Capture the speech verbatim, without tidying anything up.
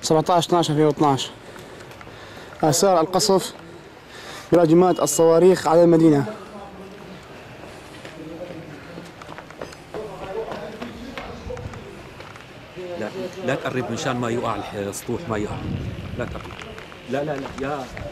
سبعة عشر اثني عشر ألفين واثني عشر. آثار القصف برجمات الصواريخ على المدينة. لا لا تقرب مشان ما يوقع السطوح، ما يقع. لا تقرب. لا لا لا يا